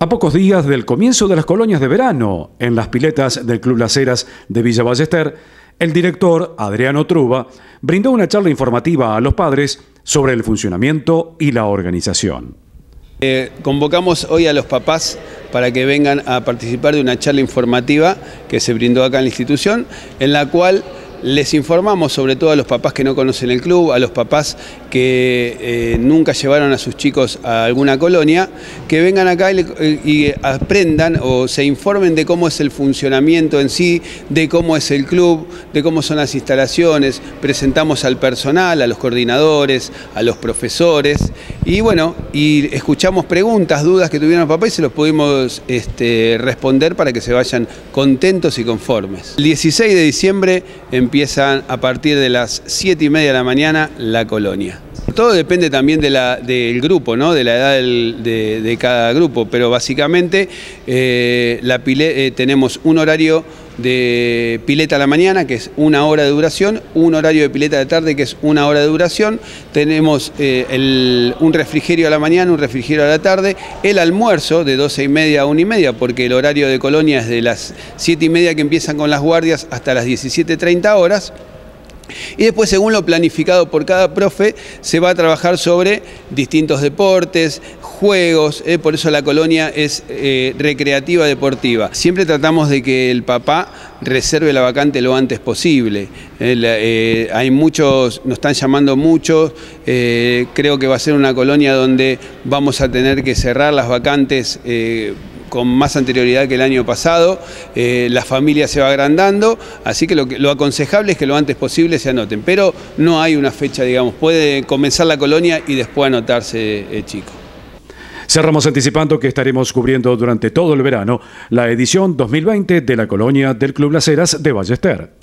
A pocos días del comienzo de las colonias de verano en las piletas del Club Las Heras de Villa Ballester, el director Adriano Truba brindó una charla informativa a los padres sobre el funcionamiento y la organización. Convocamos hoy a los papás para que vengan a participar de una charla informativa que se brindó acá en la institución, en la cual les informamos sobre todo a los papás que no conocen el club, a los papás que nunca llevaron a sus chicos a alguna colonia, que vengan acá y aprendan o se informen de cómo es el funcionamiento en sí, de cómo es el club, de cómo son las instalaciones. Presentamos al personal, a los coordinadores, a los profesores y bueno, y escuchamos preguntas, dudas que tuvieron los papás y se los pudimos responder para que se vayan contentos y conformes. El 16 de diciembre empiezan a partir de las 7:30 de la mañana la colonia. Todo depende también del grupo, ¿no? De la edad de cada grupo, pero básicamente tenemos un horario de pileta a la mañana, que es 1 hora de duración, un horario de pileta de tarde, que es 1 hora de duración, tenemos un refrigerio a la mañana, un refrigerio a la tarde, el almuerzo de 12:30 a 1:30, porque el horario de colonia es de las 7:30 que empiezan con las guardias hasta las 17:30 horas. Y después, según lo planificado por cada profe, se va a trabajar sobre distintos deportes, juegos, por eso la colonia es recreativa deportiva. Siempre tratamos de que el papá reserve la vacante lo antes posible. Hay muchos, nos están llamando muchos, creo que va a ser una colonia donde vamos a tener que cerrar las vacantes con más anterioridad que el año pasado, la familia se va agrandando, así que lo aconsejable es que lo antes posible se anoten, pero no hay una fecha, digamos, puede comenzar la colonia y después anotarse chico. Cerramos anticipando que estaremos cubriendo durante todo el verano la edición 2020 de la colonia del Club Las Heras de Ballester.